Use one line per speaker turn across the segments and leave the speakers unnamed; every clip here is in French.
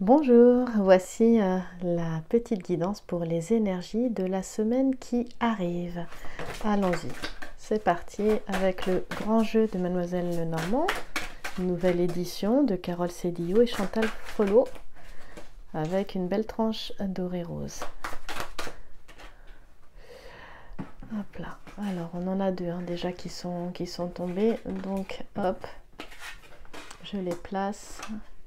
Bonjour, voici la petite guidance pour les énergies de la semaine qui arrive. Allons-y, c'est parti avec le grand jeu de Mademoiselle Lenormand, nouvelle édition de Carole Cédillo et Chantal Frelot, avec une belle tranche dorée rose. Hop là, alors on en a deux déjà qui sont tombés, donc hop, je les place.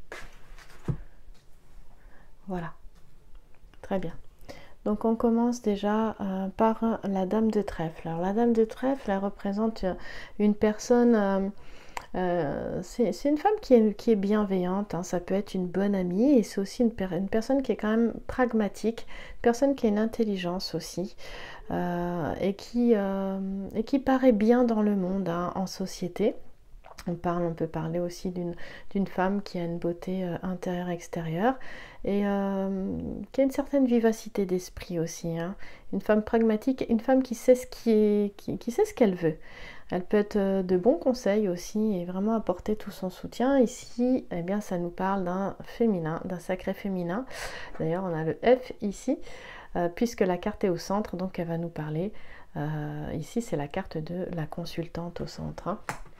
Voilà, très bien. Donc on commence déjà par la dame de trèfle. Alors la dame de trèfle, elle représente une personne, c'est une femme qui est bienveillante, ça peut être une bonne amie, et c'est aussi une personne qui est quand même pragmatique, une personne qui a une intelligence aussi, et qui paraît bien dans le monde, en société. On peut parler aussi d'une femme qui a une beauté intérieure et extérieure et qui a une certaine vivacité d'esprit aussi. Une femme pragmatique, une femme qui sait qui sait ce qu'elle veut. Elle peut être de bons conseils aussi et vraiment apporter tout son soutien. Ici, eh bien, ça nous parle d'un féminin, d'un sacré féminin. D'ailleurs, on a le F ici, puisque la carte est au centre, donc elle va nous parler. Ici, c'est la carte de la consultante au centre.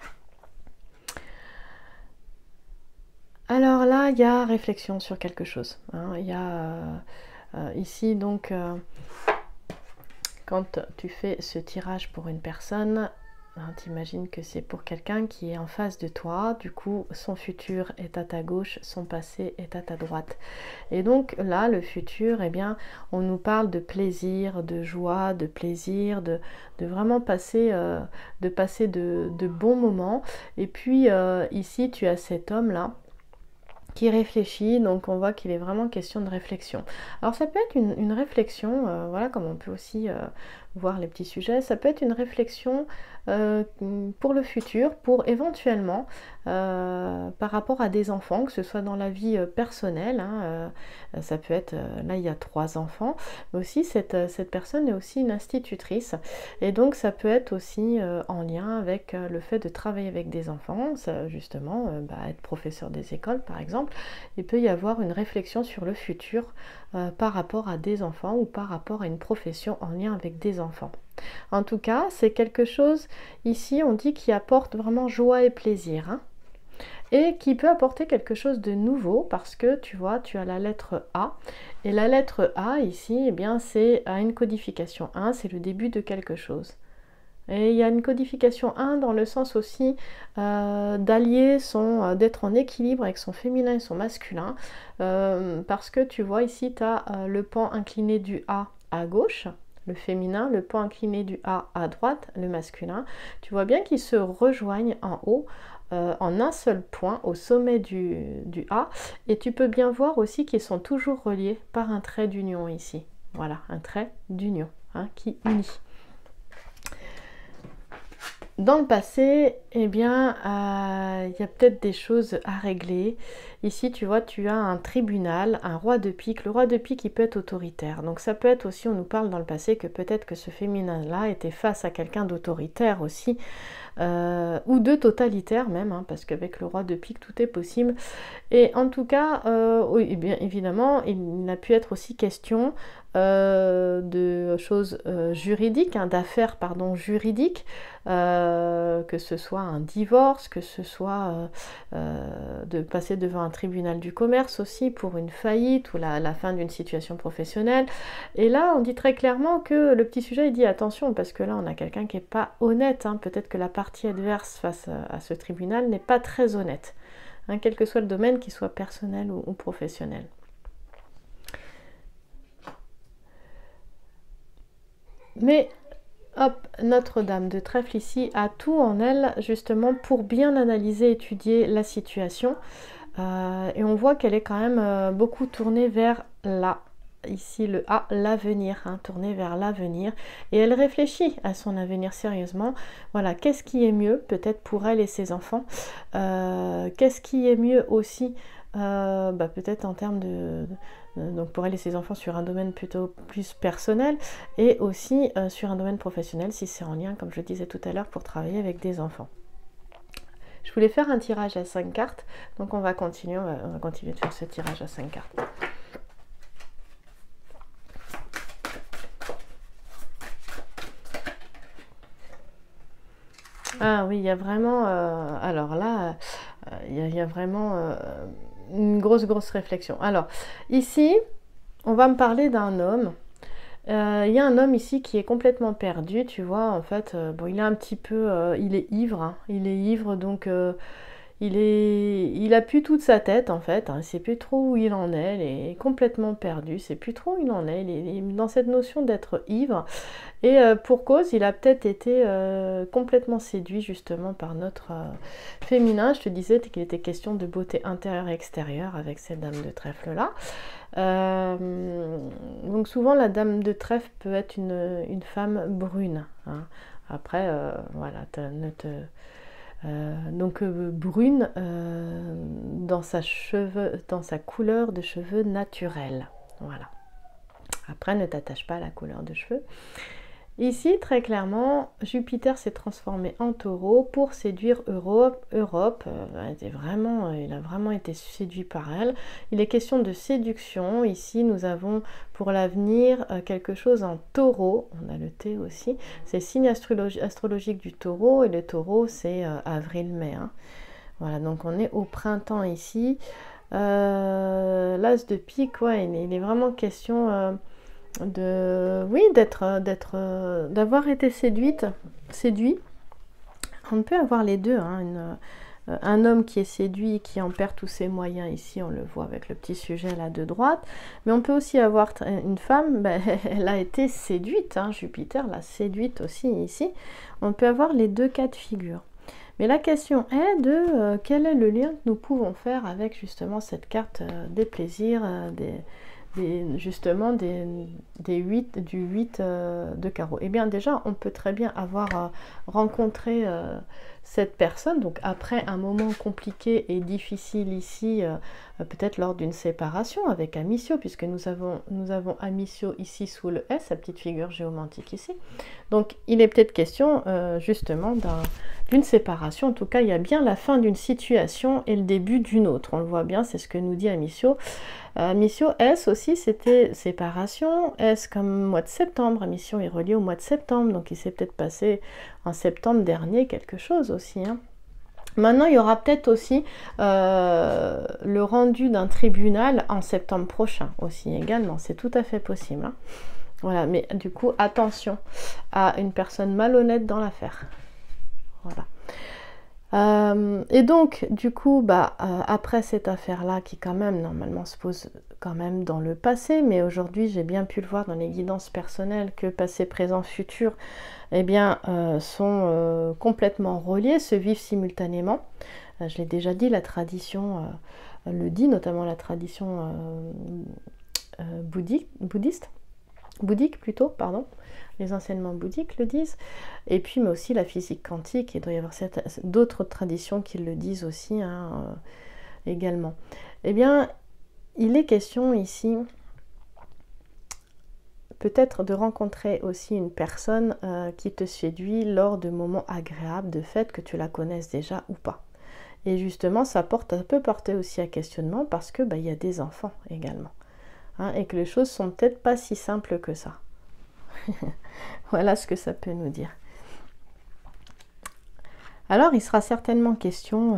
Alors là, il y a réflexion sur quelque chose. Il y a ici donc, quand tu fais ce tirage pour une personne, t'imagines que c'est pour quelqu'un qui est en face de toi. Du coup, son futur est à ta gauche, son passé est à ta droite. Et donc là, le futur, eh bien, on nous parle de plaisir, de joie, de plaisir, de vraiment passer, de bons moments. Et puis ici, tu as cet homme-là qui réfléchit, donc on voit qu'il est vraiment question de réflexion. Alors ça peut être une réflexion, voilà, comme on peut aussi voir les petits sujets, ça peut être une réflexion pour le futur, pour éventuellement, par rapport à des enfants, que ce soit dans la vie personnelle, ça peut être, là il y a 3 enfants, mais aussi cette personne est aussi une institutrice, et donc ça peut être aussi en lien avec le fait de travailler avec des enfants, ça, justement, être professeur des écoles par exemple. Il peut y avoir une réflexion sur le futur par rapport à des enfants ou par rapport à une profession en lien avec des enfants. En tout cas, c'est quelque chose, ici on dit, qui apporte vraiment joie et plaisir, et qui peut apporter quelque chose de nouveau, parce que tu vois, tu as la lettre A, et la lettre A ici, eh bien, c'est une codification 1, c'est le début de quelque chose. Et il y a une codification 1 dans le sens aussi d'allier d'être en équilibre avec son féminin et son masculin, parce que tu vois ici, tu as le pan incliné du A à gauche, le féminin, le pan incliné du A à droite, le masculin. Tu vois bien qu'ils se rejoignent en haut, en un seul point, au sommet du A, et tu peux bien voir aussi qu'ils sont toujours reliés par un trait d'union ici. Voilà, un trait d'union qui unit. Dans le passé, eh bien, il y a peut-être des choses à régler. Ici, tu vois, tu as un tribunal, un roi de pique. Le roi de pique, il peut être autoritaire. Donc ça peut être aussi, on nous parle dans le passé que peut-être que ce féminin-là était face à quelqu'un d'autoritaire aussi, ou de totalitaire même, parce qu'avec le roi de pique, tout est possible. Et en tout cas, oui, eh bien évidemment, il a pu être aussi question de choses juridiques, d'affaires juridiques, que ce soit un divorce, que ce soit de passer devant un tribunal du commerce aussi pour une faillite ou la fin d'une situation professionnelle. Et là, on dit très clairement que le petit sujet, il dit attention, parce que là, on a quelqu'un qui n'est pas honnête. Peut-être que la partie adverse face à ce tribunal n'est pas très honnête. Quel que soit le domaine, qu'il soit personnel ou professionnel. Mais hop, Notre-Dame de trèfle ici a tout en elle justement pour bien analyser, étudier la situation. Et on voit qu'elle est quand même beaucoup tournée vers ici le A, l'avenir, tournée vers l'avenir, et elle réfléchit à son avenir sérieusement. Voilà, qu'est-ce qui est mieux peut-être pour elle et ses enfants, qu'est-ce qui est mieux aussi peut-être en termes donc pour elle et ses enfants sur un domaine plutôt plus personnel, et aussi sur un domaine professionnel si c'est en lien, comme je disais tout à l'heure, pour travailler avec des enfants. Je voulais faire un tirage à 5 cartes, donc on va continuer de faire ce tirage à 5 cartes. Ah oui, il y a vraiment, alors là, il y a vraiment une grosse réflexion. Alors, ici, on va me parler d'un homme. Il y a un homme ici qui est complètement perdu, tu vois, en fait, bon, il est un petit peu, il est ivre, hein, il est ivre, donc il a plus toute sa tête, en fait, hein, il sait plus trop où il en est, il est complètement perdu, il sait plus trop où il en est, il est dans cette notion d'être ivre, et pour cause, il a peut-être été complètement séduit, justement, par notre féminin. Je te disais qu'il était question de beauté intérieure et extérieure avec cette dame de trèfle-là. Donc souvent la dame de trèfle peut être une femme brune, hein. Après voilà, donc brune dans sa couleur de cheveux naturelle, voilà. Après ne t'attache pas à la couleur de cheveux. Ici, très clairement, Jupiter s'est transformé en taureau pour séduire Europe. Il a vraiment été séduit par elle. Il est question de séduction. Ici, nous avons pour l'avenir quelque chose en taureau. On a le T aussi. C'est le signe astrologique du taureau. Et le taureau, c'est avril-mai. Hein. Voilà, donc on est au printemps ici. L'as de pique, ouais, il est vraiment question... d'avoir été séduit. On peut avoir les deux, hein, un homme qui est séduit et qui en perd tous ses moyens, ici on le voit avec le petit sujet là de droite, mais on peut aussi avoir une femme, elle a été séduite, hein, Jupiter l'a séduite aussi ici. On peut avoir les deux cas de figure. Mais la question est de quel est le lien que nous pouvons faire avec justement cette carte des plaisirs, justement du 8 de carreau. Eh bien déjà, on peut très bien avoir rencontré cette personne, donc après un moment compliqué et difficile ici, peut-être lors d'une séparation avec Amicio, puisque nous avons Amicio ici sous le S, sa petite figure géomantique ici. Donc il est peut-être question justement d'une séparation. En tout cas, il y a bien la fin d'une situation et le début d'une autre. On le voit bien, c'est ce que nous dit Amicio. Amicio, S aussi, c'était séparation. S comme mois de septembre. Amicio est relié au mois de septembre. Donc il s'est peut-être passé en septembre dernier quelque chose aussi. Hein. Maintenant, il y aura peut-être aussi le rendu d'un tribunal en septembre prochain aussi également. C'est tout à fait possible. Hein. Voilà, mais du coup, attention à une personne malhonnête dans l'affaire. Voilà. Et donc, du coup, après cette affaire-là, qui quand même, normalement, se pose quand même dans le passé, mais aujourd'hui, j'ai bien pu le voir dans les guidances personnelles que passé, présent, futur, eh bien, sont complètement reliés, se vivent simultanément. Je l'ai déjà dit, la tradition le dit, notamment la tradition bouddhique plutôt, pardon. Les enseignements bouddhiques le disent, et puis mais aussi la physique quantique, il doit y avoir d'autres traditions qui le disent aussi hein, également. Eh bien, il est question ici peut-être de rencontrer aussi une personne qui te séduit lors de moments agréables, de fait que tu la connaisses déjà ou pas. Et justement, ça peut porter aussi à questionnement parce que il y a des enfants également, hein, et que les choses sont peut-être pas si simples que ça. Voilà ce que ça peut nous dire. Alors, il sera certainement question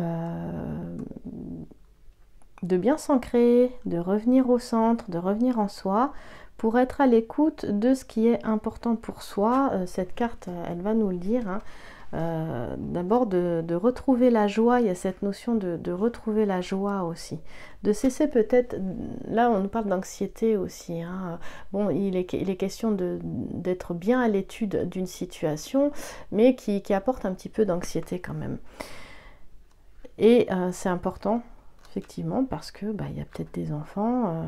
de bien s'ancrer, de revenir au centre, de revenir en soi, pour être à l'écoute de ce qui est important pour soi. Cette carte, elle va nous le dire. Hein. D'abord de retrouver la joie, il y a cette notion de retrouver la joie aussi, de cesser peut-être, là on nous parle d'anxiété aussi, hein. Bon, il est question d'être bien à l'étude d'une situation, mais qui apporte un petit peu d'anxiété quand même. Et c'est important, effectivement, parce que il y a peut-être des enfants,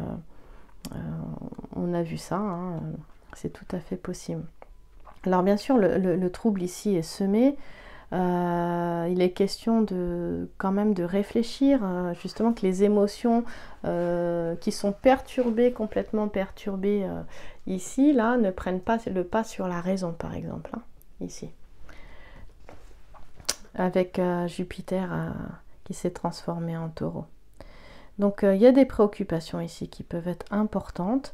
on a vu ça, hein, c'est tout à fait possible. Alors bien sûr, le trouble ici est semé. Il est question quand même de réfléchir, justement que les émotions qui sont complètement perturbées ici, là, ne prennent pas le pas sur la raison, par exemple, hein, ici. avec Jupiter qui s'est transformé en Taureau. Donc il y a des préoccupations ici qui peuvent être importantes.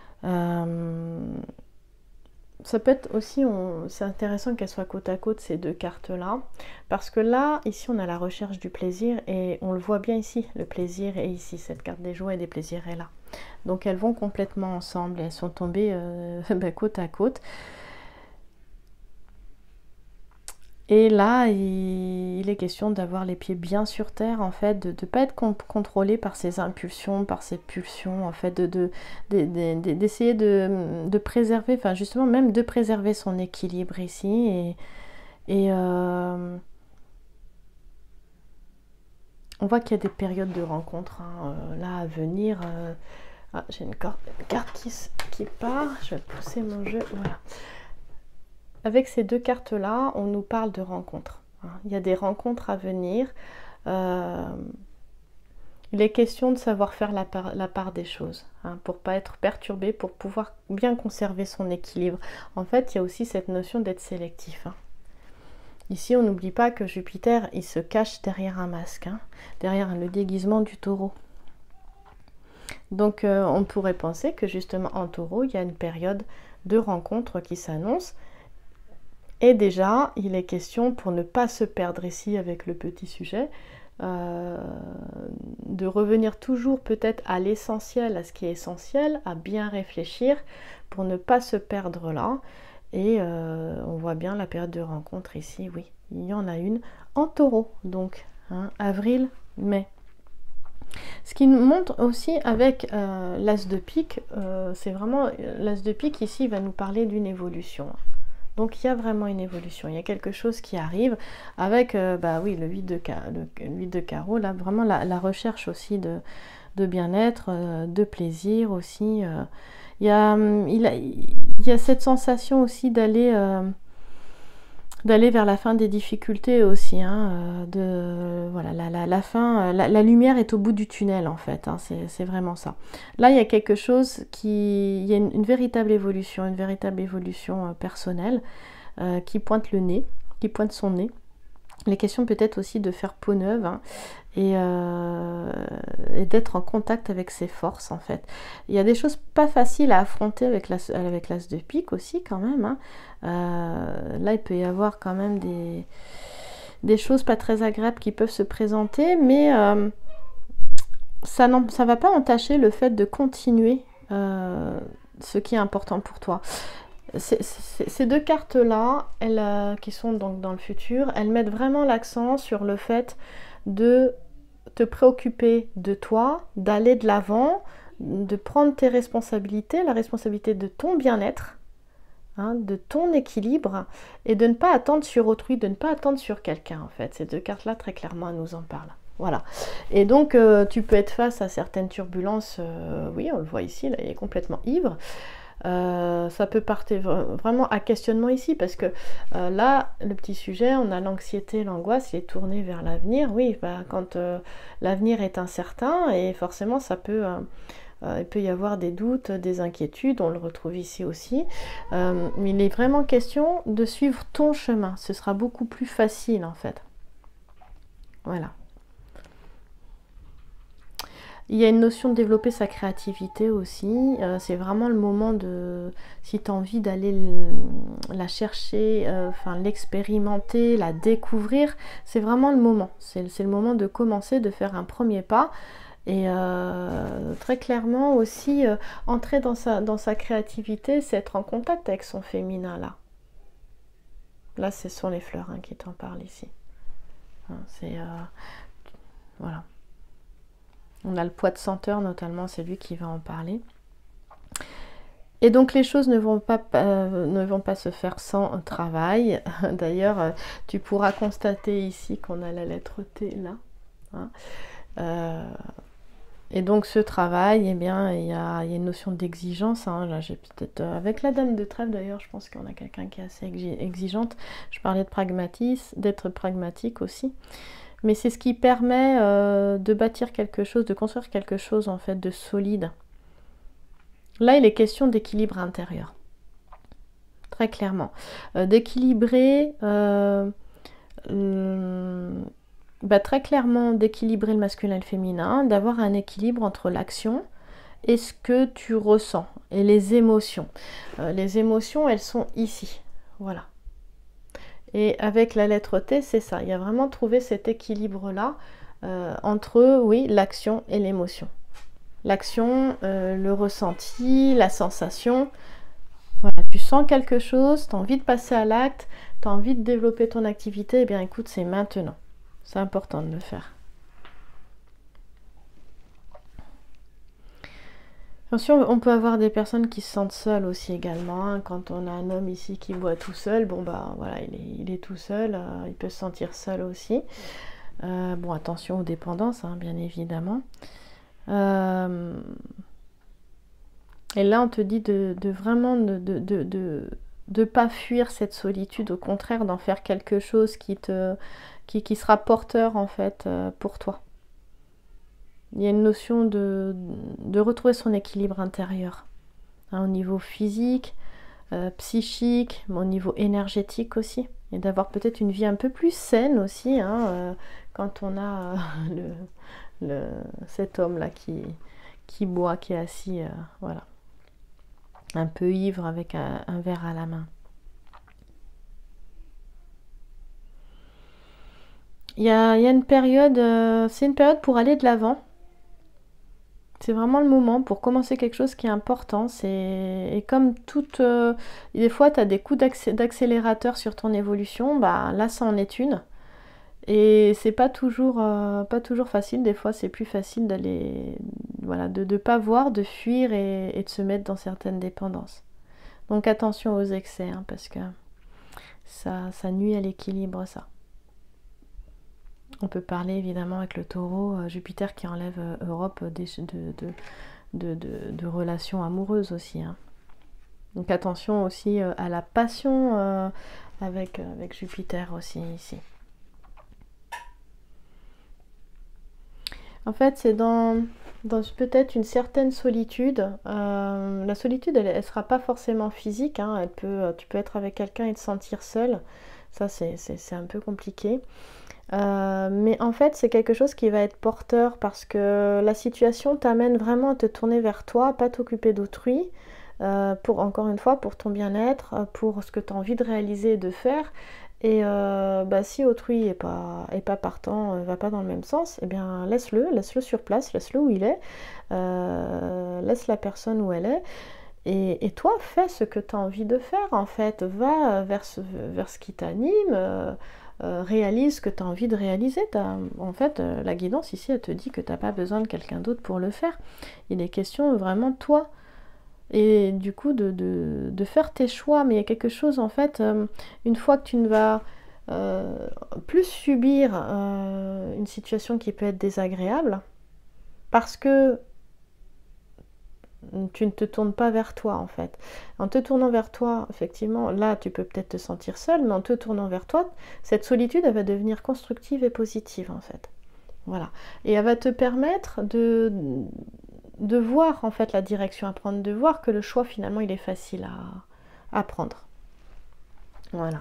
Ça peut être aussi, c'est intéressant qu'elles soient côte à côte ces deux cartes-là, parce que là, ici, on a la recherche du plaisir, et on le voit bien ici, le plaisir est ici, cette carte des joies et des plaisirs est là. Donc elles vont complètement ensemble, elles sont tombées côte à côte. Et là, il est question d'avoir les pieds bien sur terre, en fait, de ne pas être contrôlé par ses impulsions, par ses pulsions, en fait, d'essayer de préserver, enfin justement même de préserver son équilibre ici. Et on voit qu'il y a des périodes de rencontres là à venir. Ah, j'ai une carte qui part, je vais pousser mon jeu, voilà. Avec ces deux cartes-là, on nous parle de rencontres. Il y a des rencontres à venir. Il est question de savoir faire la part des choses, pour ne pas être perturbé, pour pouvoir bien conserver son équilibre. En fait, il y a aussi cette notion d'être sélectif. Ici, on n'oublie pas que Jupiter, il se cache derrière un masque, derrière le déguisement du Taureau. Donc, on pourrait penser que justement en Taureau, il y a une période de rencontre qui s'annonce. Et déjà, il est question, pour ne pas se perdre ici avec le petit sujet, de revenir toujours peut-être à l'essentiel, à ce qui est essentiel, à bien réfléchir pour ne pas se perdre là. Et on voit bien la période de rencontre ici, oui, il y en a une en Taureau, donc avril, mai. Ce qui nous montre aussi avec l'As de pique, c'est vraiment l'As de pique ici va nous parler d'une évolution. Donc il y a vraiment une évolution, il y a quelque chose qui arrive avec oui, le 8 de carreau, là vraiment la recherche aussi de bien-être, de plaisir aussi. Il y a cette sensation aussi d'aller vers la fin des difficultés aussi. Voilà, la fin, la lumière est au bout du tunnel en fait, c'est vraiment ça. Là, il y a quelque chose il y a une véritable évolution personnelle qui pointe le nez, qui pointe son nez. Les questions peut-être aussi de faire peau neuve et d'être en contact avec ses forces en fait. Il y a des choses pas faciles à affronter avec l'As de pique aussi quand même. Là, il peut y avoir quand même des choses pas très agréables qui peuvent se présenter, mais ça ne va pas entacher le fait de continuer ce qui est important pour toi. Ces deux cartes-là, qui sont donc dans le futur, elles mettent vraiment l'accent sur le fait de te préoccuper de toi, d'aller de l'avant, de prendre tes responsabilités, la responsabilité de ton bien-être, de ton équilibre, et de ne pas attendre sur autrui, de ne pas attendre sur quelqu'un en fait. Ces deux cartes-là, très clairement, elles nous en parlent. Voilà. Et donc, tu peux être face à certaines turbulences, oui, on le voit ici, là, il est complètement ivre. Ça peut partir vraiment à questionnement ici, parce que là, le petit sujet, on a l'anxiété, l'angoisse, il est tourné vers l'avenir. Oui, quand l'avenir est incertain, et forcément, il peut y avoir des doutes, des inquiétudes, on le retrouve ici aussi. Mais il est vraiment question de suivre ton chemin. Ce sera beaucoup plus facile, en fait. Voilà. Il y a une notion de développer sa créativité aussi. C'est vraiment le moment si tu as envie d'aller la chercher, l'expérimenter, la découvrir, c'est vraiment le moment. C'est le moment de commencer, de faire un premier pas. Et très clairement aussi, entrer dans sa créativité, c'est être en contact avec son féminin là. Là, ce sont les fleurs qui t'en parlent ici. Voilà. On a le poids de senteur notamment, c'est lui qui va en parler. Et donc les choses ne vont pas se faire sans travail. D'ailleurs, tu pourras constater ici qu'on a la lettre T là. Et donc ce travail, eh bien, il y a une notion d'exigence. Là, j'ai peut-être avec la dame de trèfle d'ailleurs, je pense qu'on a quelqu'un qui est assez exigeante. Je parlais d'être pragmatique aussi. Mais c'est ce qui permet de bâtir quelque chose, de construire quelque chose en fait de solide. Là, il est question d'équilibre intérieur. Très clairement. D'équilibrer très clairement d'équilibrer le masculin et le féminin, d'avoir un équilibre entre l'action et ce que tu ressens et les émotions. Les émotions, elles sont ici. Voilà. Et avec la lettre T, c'est ça. Il y a vraiment trouvé cet équilibre-là entre, oui, l'action et l'émotion. L'action, le ressenti, la sensation. Voilà, tu sens quelque chose, tu as envie de passer à l'acte, tu as envie de développer ton activité, eh bien écoute, c'est maintenant. C'est important de le faire. Attention, on peut avoir des personnes qui se sentent seules aussi également. Hein. Quand on a un homme ici qui boit tout seul, bon bah voilà, il est tout seul, il peut se sentir seul aussi. Bon, attention aux dépendances, hein, bien évidemment. Et là, on te dit de vraiment de pas fuir cette solitude, au contraire, d'en faire quelque chose qui sera porteur, en fait, pour toi. Il y a une notion de retrouver son équilibre intérieur, hein, au niveau physique, psychique, mais au niveau énergétique aussi. Et d'avoir peut-être une vie un peu plus saine aussi, hein, quand on a cet homme-là qui boit, qui est assis, voilà. Un peu ivre avec un verre à la main. Il y a une période, c'est une période pour aller de l'avant. C'est vraiment le moment pour commencer quelque chose qui est important. Et comme toute... des fois, tu as des coups d'accélérateur sur ton évolution, bah, là, ça en est une. Et c'est pas toujours facile. Des fois, c'est plus facile d'aller... Voilà, de ne pas voir, de fuir et de se mettre dans certaines dépendances. Donc attention aux excès, hein, parce que ça nuit à l'équilibre, ça. On peut parler évidemment avec le taureau, Jupiter qui enlève Europe de relations amoureuses aussi. Hein. Donc attention aussi à la passion avec Jupiter aussi ici. En fait, c'est dans peut-être une certaine solitude. La solitude, elle ne sera pas forcément physique. Hein. Tu peux être avec quelqu'un et te sentir seul. Ça, c'est un peu compliqué. Mais en fait, c'est quelque chose qui va être porteur parce que la situation t'amène vraiment à te tourner vers toi, à pas t'occuper d'autrui. Encore une fois, pour ton bien-être, pour ce que tu as envie de réaliser et de faire. Et si autrui est pas partant, va pas dans le même sens, eh bien laisse-le sur place, laisse-le où il est, laisse la personne où elle est, et toi fais ce que tu as envie de faire en fait, va vers ce qui t'anime, réalise ce que tu as envie de réaliser. En fait, la guidance ici, elle te dit que tu n'as pas besoin de quelqu'un d'autre pour le faire, il est question vraiment de toi. Et du coup de faire tes choix, mais il y a quelque chose en fait, une fois que tu ne vas plus subir une situation qui peut être désagréable, parce que tu ne te tournes pas vers toi en fait. En te tournant vers toi, effectivement, là tu peux peut-être te sentir seul, mais en te tournant vers toi, cette solitude elle va devenir constructive et positive en fait. Voilà. Et elle va te permettre de voir en fait la direction à prendre, de voir que le choix finalement il est facile à prendre. Voilà.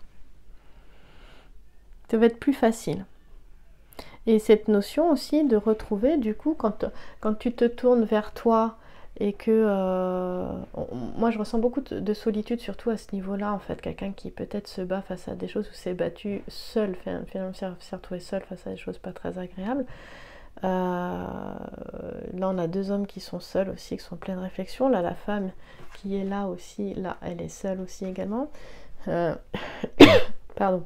Ça va être plus facile. Et cette notion aussi de retrouver du coup quand tu te tournes vers toi et que moi je ressens beaucoup de solitude surtout à ce niveau-là en fait, quelqu'un qui peut-être se bat face à des choses ou s'est battu seul, finalement s'est retrouvé seul face à des choses pas très agréables. Là on a deux hommes qui sont seuls aussi, qui sont pleins de réflexion. Là la femme qui est là aussi, là elle est seule aussi également. Pardon.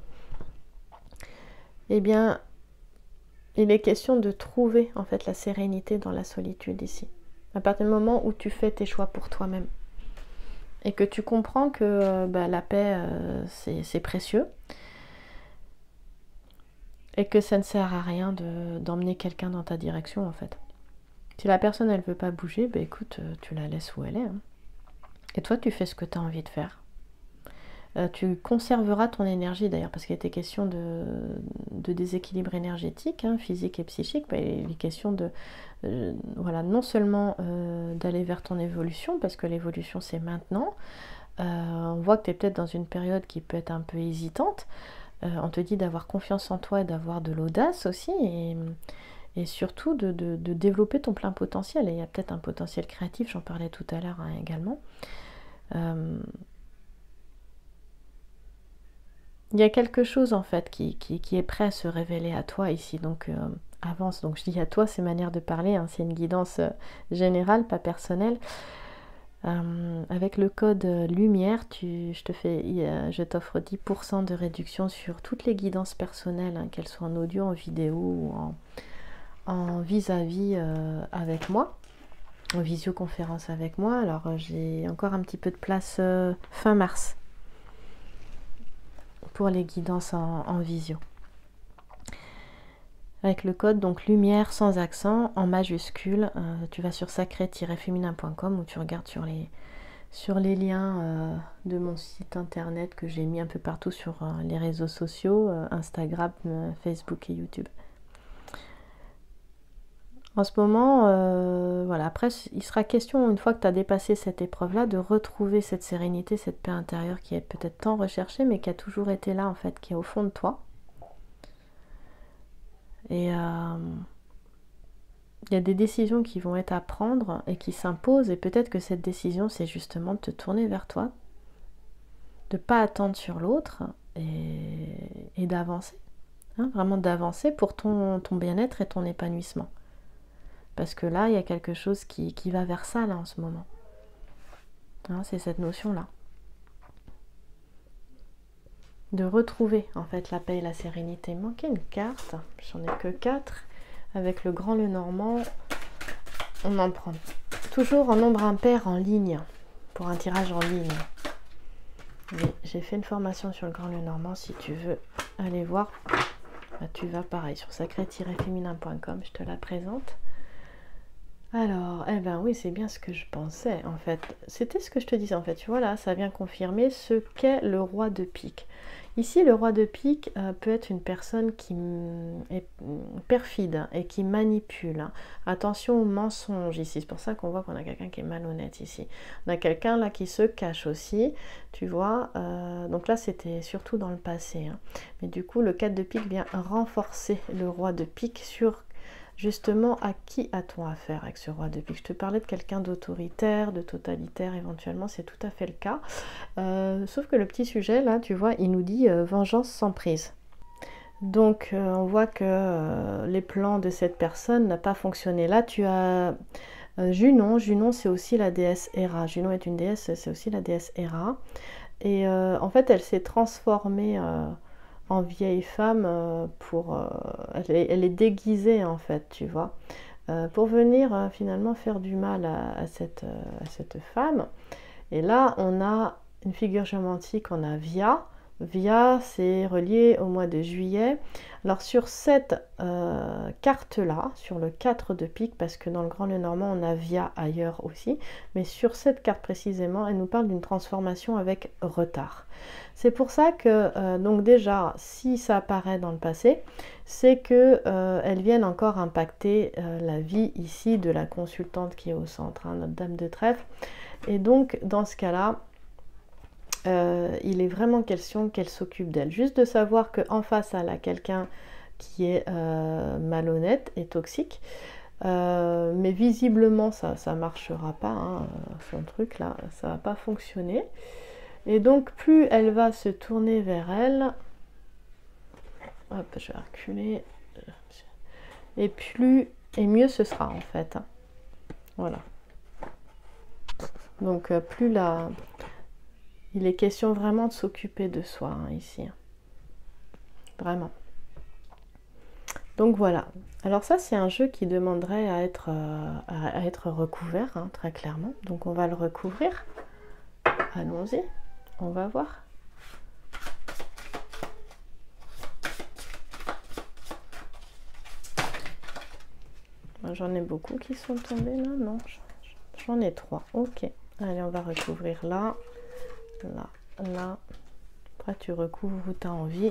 Eh bien il est question de trouver en fait la sérénité dans la solitude ici. À partir du moment où tu fais tes choix pour toi-même et que tu comprends que la paix c'est précieux et que ça ne sert à rien d'emmener quelqu'un dans ta direction en fait. Si la personne elle veut pas bouger, écoute, tu la laisses où elle est. Hein. Et toi tu fais ce que tu as envie de faire. Tu conserveras ton énergie d'ailleurs, parce qu'il était question de déséquilibre énergétique, hein, physique et psychique. Il est question de non seulement d'aller vers ton évolution, parce que l'évolution c'est maintenant. On voit que tu es peut-être dans une période qui peut être un peu hésitante. On te dit d'avoir confiance en toi et d'avoir de l'audace aussi, et surtout de développer ton plein potentiel. Et il y a peut-être un potentiel créatif, j'en parlais tout à l'heure également. Il y a quelque chose en fait qui est prêt à se révéler à toi ici, donc avance. Donc je dis à toi, c'est manière de parler, hein, c'est une guidance générale, pas personnelle. Avec le code lumière, je t'offre 10% de réduction sur toutes les guidances personnelles, hein, qu'elles soient en audio, en vidéo ou en vis-à-vis avec moi, en visioconférence avec moi. Alors j'ai encore un petit peu de place fin mars pour les guidances en visio. Avec le code donc lumière sans accent en majuscule, tu vas sur sacré-féminin.com où tu regardes sur les liens de mon site internet que j'ai mis un peu partout sur les réseaux sociaux, Instagram, Facebook et YouTube. En ce moment, voilà, après il sera question, une fois que tu as dépassé cette épreuve-là, de retrouver cette sérénité, cette paix intérieure qui est peut-être tant recherchée, mais qui a toujours été là en fait, qui est au fond de toi. Et il y a des décisions qui vont être à prendre et qui s'imposent, et peut-être que cette décision, c'est justement de te tourner vers toi, de ne pas attendre sur l'autre et d'avancer. Hein, vraiment d'avancer pour ton bien-être et ton épanouissement. Parce que là, il y a quelque chose qui va vers ça, là, en ce moment. Hein, c'est cette notion-là. De retrouver, en fait, la paix et la sérénité. Il manquait une carte, j'en ai que 4. Avec le grand Lenormand, on en prend. Toujours en nombre impair en ligne, pour un tirage en ligne. J'ai fait une formation sur le grand Lenormand, si tu veux aller voir. Bah, tu vas pareil sur sacré-féminin.com, je te la présente. Alors, eh ben oui, c'est bien ce que je pensais, en fait. C'était ce que je te disais, en fait. Tu vois, là, ça vient confirmer ce qu'est le roi de pique. Ici, le roi de pique peut être une personne qui est perfide et qui manipule. Attention aux mensonges ici. C'est pour ça qu'on voit qu'on a quelqu'un qui est malhonnête ici. On a quelqu'un là qui se cache aussi, tu vois. Donc là, c'était surtout dans le passé. Hein. Mais du coup, le 4 de pique vient renforcer le roi de pique sur... Justement, à qui a-t-on affaire avec ce roi de pique? Je te parlais de quelqu'un d'autoritaire, de totalitaire éventuellement, c'est tout à fait le cas. Sauf que le petit sujet, là, tu vois, il nous dit vengeance sans prise. Donc, on voit que les plans de cette personne n'ont pas fonctionné. Là, tu as Junon. Junon, c'est aussi la déesse Héra. Junon est une déesse, c'est aussi la déesse Héra. Et en fait, elle s'est transformée... en vieille femme elle est déguisée en fait, tu vois, pour venir finalement faire du mal à cette femme. Et là on a une figure géomantique, on a Via. Via, c'est relié au mois de juillet. Alors sur cette carte là, sur le 4 de pique, parce que dans le grand Lenormand on a Via ailleurs aussi, mais sur cette carte précisément, elle nous parle d'une transformation avec retard. C'est pour ça que, donc déjà, si ça apparaît dans le passé, c'est qu'elles viennent encore impacter la vie ici de la consultante qui est au centre, hein, notre dame de trèfle. Et donc, dans ce cas-là, il est vraiment question qu'elle s'occupe d'elle. Juste de savoir qu'en face, elle a quelqu'un qui est malhonnête et toxique. Mais visiblement, ça ne marchera pas, hein, son truc là, ça ne va pas fonctionner. Et donc, plus elle va se tourner vers elle, hop, je vais reculer, et mieux ce sera en fait. Hein. Voilà. Donc, plus là, il est question vraiment de s'occuper de soi hein, ici. Vraiment. Donc voilà. Alors ça, c'est un jeu qui demanderait à être recouvert, hein, très clairement. Donc on va le recouvrir. Allons-y. On va voir. J'en ai beaucoup qui sont tombés là, non? J'en ai 3. Ok. Allez, on va recouvrir là, là, là. Après, tu recouvres où tu as envie.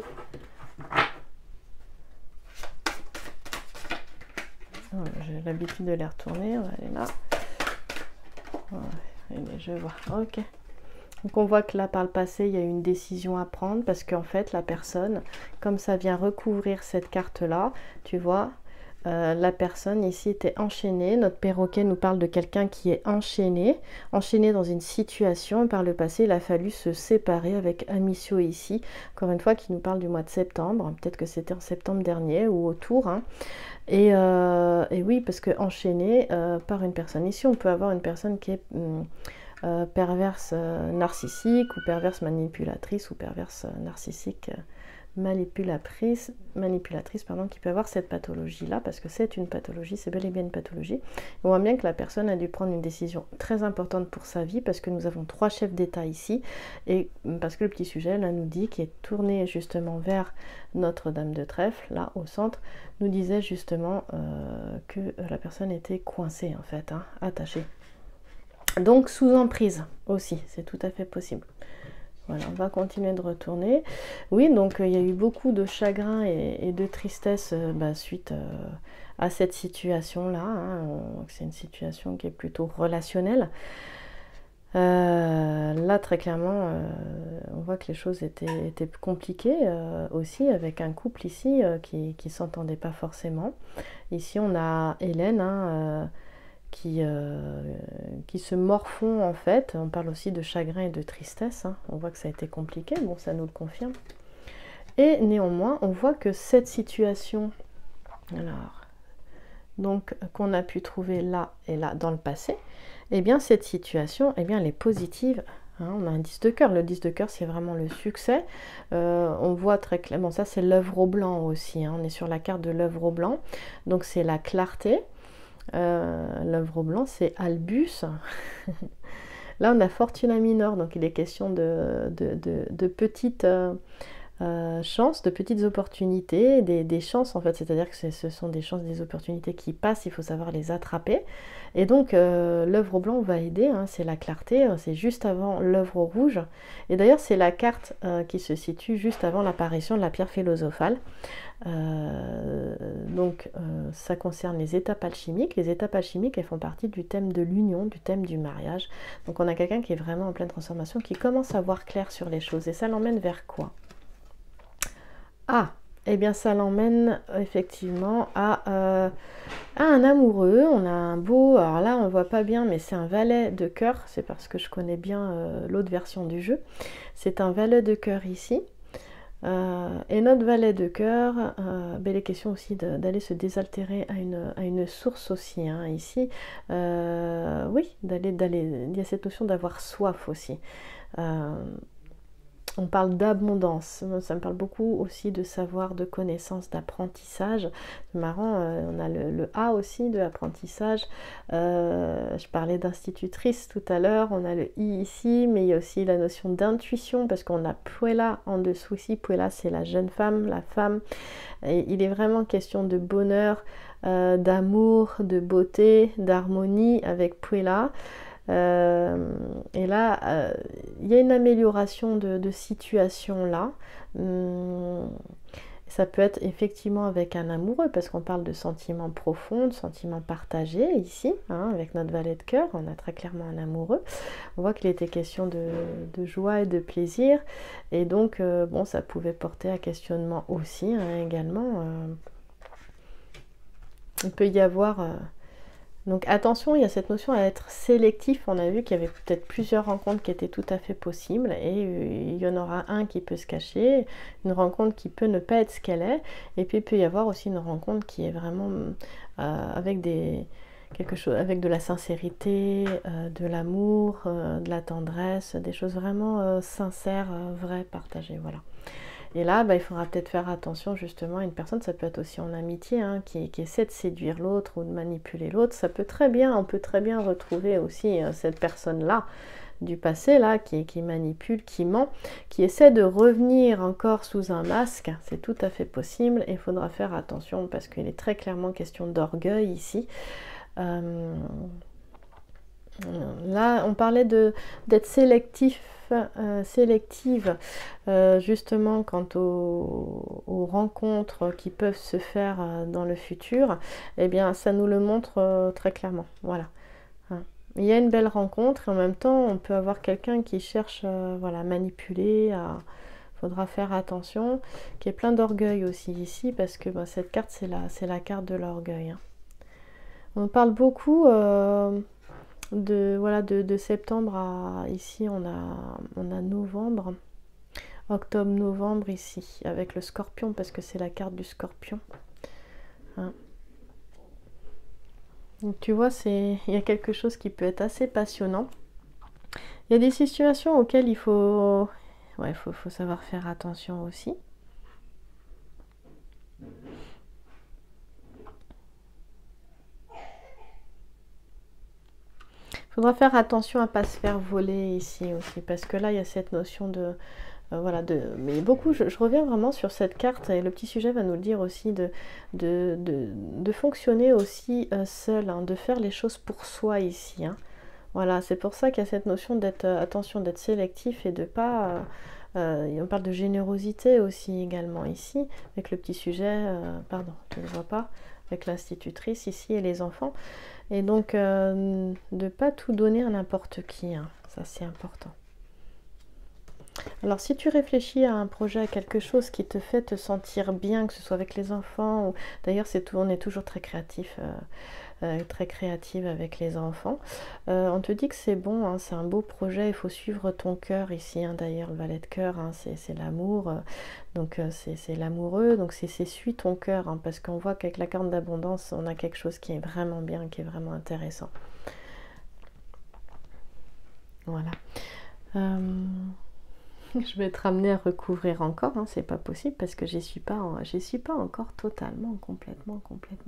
J'ai l'habitude de les retourner. On va aller là. Ouais, allez, je vois. Ok. Donc on voit que là, par le passé, il y a une décision à prendre parce qu'en fait, la personne, comme ça vient recouvrir cette carte-là, tu vois, la personne ici était enchaînée. Notre perroquet nous parle de quelqu'un qui est enchaîné dans une situation. Et par le passé, il a fallu se séparer avec Amicio ici. Encore une fois, qui nous parle du mois de septembre. Peut-être que c'était en septembre dernier ou autour. Hein. Et oui, parce que enchaîné par une personne. Ici, on peut avoir une personne qui est perverse narcissique ou perverse manipulatrice ou perverse narcissique manipulatrice, pardon, qui peut avoir cette pathologie-là, parce que c'est une pathologie, c'est bel et bien une pathologie. On voit bien que la personne a dû prendre une décision très importante pour sa vie, parce que nous avons 3 chefs d'État ici, et parce que le petit sujet, là, nous dit, qui est tourné justement vers Notre-Dame de Trèfle, là, au centre, nous disait justement que la personne était coincée, en fait, hein, attachée. Donc, sous emprise aussi, c'est tout à fait possible. Voilà, on va continuer de retourner. Oui, donc il y a eu beaucoup de chagrin et de tristesse suite à cette situation-là. Hein. C'est une situation qui est plutôt relationnelle. Là, très clairement, on voit que les choses étaient compliquées aussi, avec un couple ici qui ne s'entendait pas forcément. Ici, on a Hélène, hein, qui se morfond en fait. On parle aussi de chagrin et de tristesse. Hein. On voit que ça a été compliqué, bon, ça nous le confirme. Et néanmoins, on voit que cette situation, alors, donc qu'on a pu trouver là et là dans le passé, eh bien cette situation, eh bien elle est positive. Hein, on a un 10 de cœur. Le 10 de cœur, c'est vraiment le succès. On voit très clairement, ça c'est l'œuvre au blanc aussi. Hein, on est sur la carte de l'œuvre au blanc. Donc c'est la clarté. L'œuvre au blanc, c'est Albus. Là, on a Fortuna Minor, donc il est question de petites chances, de petites opportunités, des chances en fait, c'est-à-dire que ce sont des chances, des opportunités qui passent, il faut savoir les attraper. Et donc l'œuvre au blanc va aider, hein, c'est la clarté, c'est juste avant l'œuvre au rouge. Et d'ailleurs c'est la carte qui se situe juste avant l'apparition de la pierre philosophale. Donc ça concerne les étapes alchimiques. Les étapes alchimiques, elles font partie du thème de l'union, du thème du mariage. Donc on a quelqu'un qui est vraiment en pleine transformation, qui commence à voir clair sur les choses. Et ça l'emmène vers quoi? Ah, eh bien ça l'emmène effectivement à un amoureux. On a un beau, alors là on voit pas bien, mais c'est un valet de cœur. C'est parce que je connais bien l'autre version du jeu. C'est un valet de cœur ici. Et notre valet de cœur, il est question aussi d'aller se désaltérer à une source aussi, hein, ici. Oui, il y a cette notion d'avoir soif aussi. On parle d'abondance, ça me parle beaucoup aussi de savoir, de connaissance, d'apprentissage. C'est marrant, on a le A aussi de apprentissage. Je parlais d'institutrice tout à l'heure, on a le I ici, mais il y a aussi la notion d'intuition, parce qu'on a Puella en dessous ici. Puella, c'est la jeune femme, la femme. Et il est vraiment question de bonheur, d'amour, de beauté, d'harmonie avec Puella. Et là, il y a une amélioration de situation là. Ça peut être effectivement avec un amoureux, parce qu'on parle de sentiments profonds, de sentiments partagés ici, hein, avec notre valet de cœur. On a très clairement un amoureux. On voit qu'il était question de joie et de plaisir. Et donc, bon, ça pouvait porter à questionnement aussi, hein, également. Il peut y avoir... Donc attention, il y a cette notion à être sélectif. On a vu qu'il y avait peut-être plusieurs rencontres qui étaient tout à fait possibles, et il y en aura un qui peut se cacher, une rencontre qui peut ne pas être ce qu'elle est, et puis il peut y avoir aussi une rencontre qui est vraiment avec quelque chose, avec de la sincérité, de l'amour, de la tendresse, des choses vraiment sincères, vraies, partagées, voilà. Et là, il faudra peut-être faire attention justement à une personne, ça peut être aussi en amitié, hein, qui essaie de séduire l'autre ou de manipuler l'autre. On peut très bien retrouver aussi cette personne-là du passé, là, qui manipule, qui ment, qui essaie de revenir encore sous un masque. C'est tout à fait possible, et il faudra faire attention, parce qu'il est très clairement question d'orgueil ici. Là, on parlait d'être sélective justement quant aux rencontres qui peuvent se faire dans le futur. Eh bien, ça nous le montre très clairement. Voilà. Il y a une belle rencontre et en même temps, on peut avoir quelqu'un qui cherche voilà, à manipuler, faudra faire attention, qui est plein d'orgueil aussi ici, parce que bah, cette carte, c'est la carte de l'orgueil. Hein. On parle beaucoup voilà, de septembre à... Ici, on a novembre, octobre, novembre ici, avec le scorpion, parce que c'est la carte du scorpion. Hein. Donc tu vois, il y a quelque chose qui peut être assez passionnant. Il y a des situations auxquelles il faut, ouais, faut savoir faire attention aussi. Il faudra faire attention à ne pas se faire voler ici aussi, parce que là, il y a cette notion de... voilà, mais beaucoup, je reviens vraiment sur cette carte, et le petit sujet va nous le dire aussi, de fonctionner aussi seul, hein, de faire les choses pour soi ici. Hein. Voilà, c'est pour ça qu'il y a cette notion d'être, attention, d'être sélectif et de pas... on parle de générosité aussi également ici, avec le petit sujet, pardon, tu ne le vois pas, avec l'institutrice ici et les enfants. Et donc, de ne pas tout donner à n'importe qui, hein. Ça c'est important. Alors si tu réfléchis à un projet, à quelque chose qui te fait te sentir bien, que ce soit avec les enfants, ou d'ailleurs on est toujours très créatif, très créative avec les enfants, on te dit que c'est bon, hein, c'est un beau projet, il faut suivre ton cœur ici, hein, d'ailleurs le valet de cœur, hein, c'est l'amour, donc c'est l'amoureux, donc c'est suis ton cœur, hein, parce qu'on voit qu'avec la carte d'abondance, on a quelque chose qui est vraiment bien, qui est vraiment intéressant. Voilà. Je vais être amenée à recouvrir encore, hein, c'est pas possible parce que j'y suis pas encore totalement, complètement.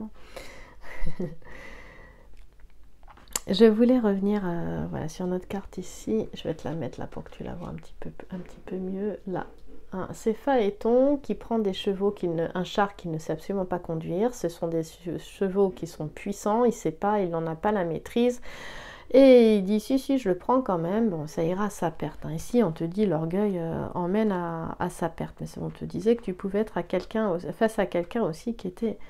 Je voulais revenir voilà, sur notre carte ici, je vais te la mettre là pour que tu la vois un petit peu mieux, là. C'est Phaéton qui prend des chevaux, un char qu'il ne sait absolument pas conduire, ce sont des chevaux qui sont puissants, il sait pas, il n'en a pas la maîtrise. Et il dit si je le prends quand même, bon ça ira à sa perte. Hein. Ici on te dit l'orgueil emmène à sa perte, mais on te disait que tu pouvais être face à quelqu'un aussi qui était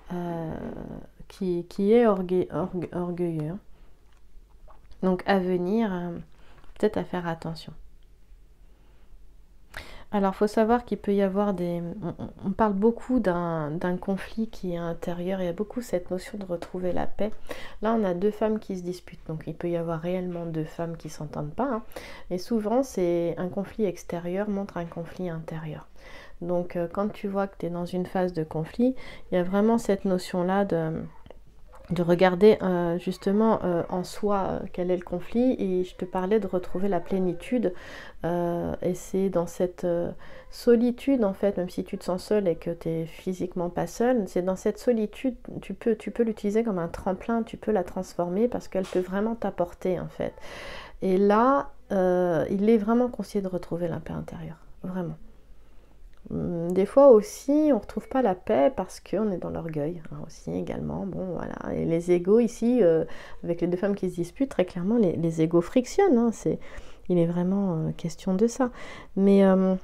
qui est orgueilleux. Hein. Donc à venir, peut-être à faire attention. Alors, il faut savoir qu'il peut y avoir on parle beaucoup d'un conflit qui est intérieur. Il y a beaucoup cette notion de retrouver la paix. Là, on a deux femmes qui se disputent. Donc, il peut y avoir réellement deux femmes qui ne s'entendent pas. Hein. Et souvent, c'est un conflit extérieur montre un conflit intérieur. Donc, quand tu vois que tu es dans une phase de conflit, il y a vraiment cette notion-là de regarder justement en soi quel est le conflit, et je te parlais de retrouver la plénitude et c'est dans cette solitude en fait, même si tu te sens seul et que tu n'es physiquement pas seul, c'est dans cette solitude, tu peux l'utiliser comme un tremplin, tu peux la transformer parce qu'elle peut vraiment t'apporter en fait. Et là il est vraiment conseillé de retrouver la paix intérieure, vraiment. Des fois aussi, on ne retrouve pas la paix parce qu'on est dans l'orgueil, hein, aussi également. Bon, voilà. Et les égos ici, avec les deux femmes qui se disputent, très clairement, les égos frictionnent. Hein, il est vraiment question de ça. Mais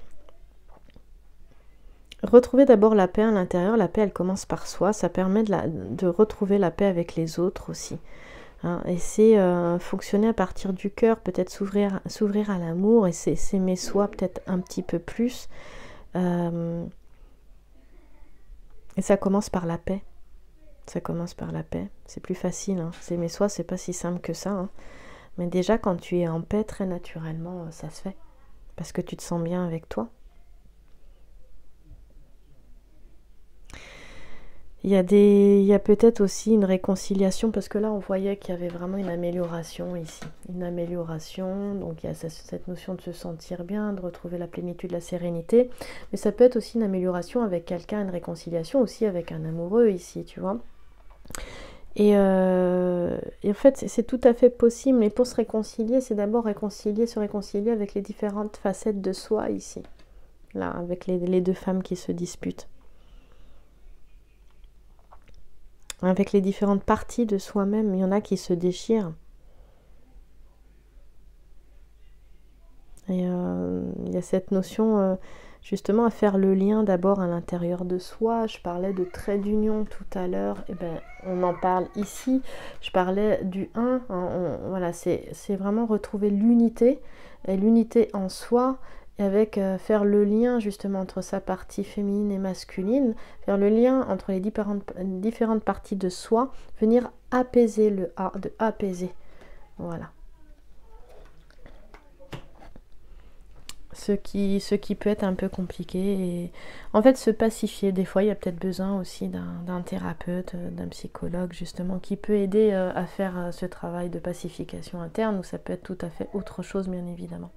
retrouver d'abord la paix à l'intérieur. La paix, elle commence par soi. Ça permet de retrouver la paix avec les autres aussi. Hein, et c'est fonctionner à partir du cœur, peut-être s'ouvrir à l'amour et s'aimer soi peut-être un petit peu plus. Et ça commence par la paix. Ça commence par la paix. C'est plus facile. Hein. S'aimer soi, c'est pas si simple que ça. Hein. Mais déjà, quand tu es en paix, très naturellement, ça se fait. Parce que tu te sens bien avec toi. Il y a peut-être aussi une réconciliation, parce que là, on voyait qu'il y avait vraiment une amélioration ici. Une amélioration, donc il y a cette notion de se sentir bien, de retrouver la plénitude, la sérénité. Mais ça peut être aussi une amélioration avec quelqu'un, une réconciliation aussi avec un amoureux ici, tu vois. Et en fait, c'est tout à fait possible. Mais pour se réconcilier, c'est d'abord se réconcilier avec les différentes facettes de soi ici. Là, avec les deux femmes qui se disputent. Avec les différentes parties de soi-même, il y en a qui se déchirent. Et il y a cette notion, justement à faire le lien d'abord à l'intérieur de soi. Je parlais de trait d'union tout à l'heure, et ben on en parle ici. Je parlais du 1, hein, voilà, c'est vraiment retrouver l'unité, et l'unité en soi, et avec faire le lien justement entre sa partie féminine et masculine, faire le lien entre les différentes parties de soi, venir apaiser le A, de apaiser, voilà. Ce qui peut être un peu compliqué, et en fait se pacifier. Des fois il y a peut-être besoin aussi d'un thérapeute, d'un psychologue justement, qui peut aider à faire ce travail de pacification interne, ou ça peut être tout à fait autre chose bien évidemment.